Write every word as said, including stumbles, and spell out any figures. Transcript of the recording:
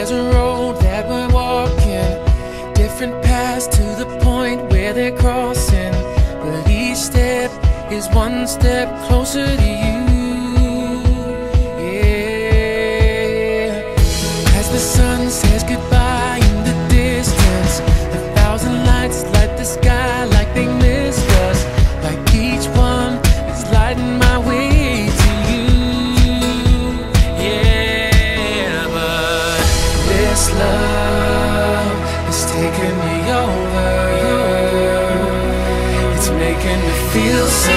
there's a road that we're walking, different paths to the point where they're crossing, but each step is one step closer to you. Yeah. As the sun says goodbye in the distance, a thousand lights light the sky like they missed us, like each one is lighting my way to you. Yeah, but this love is taking me over. It's making me feel so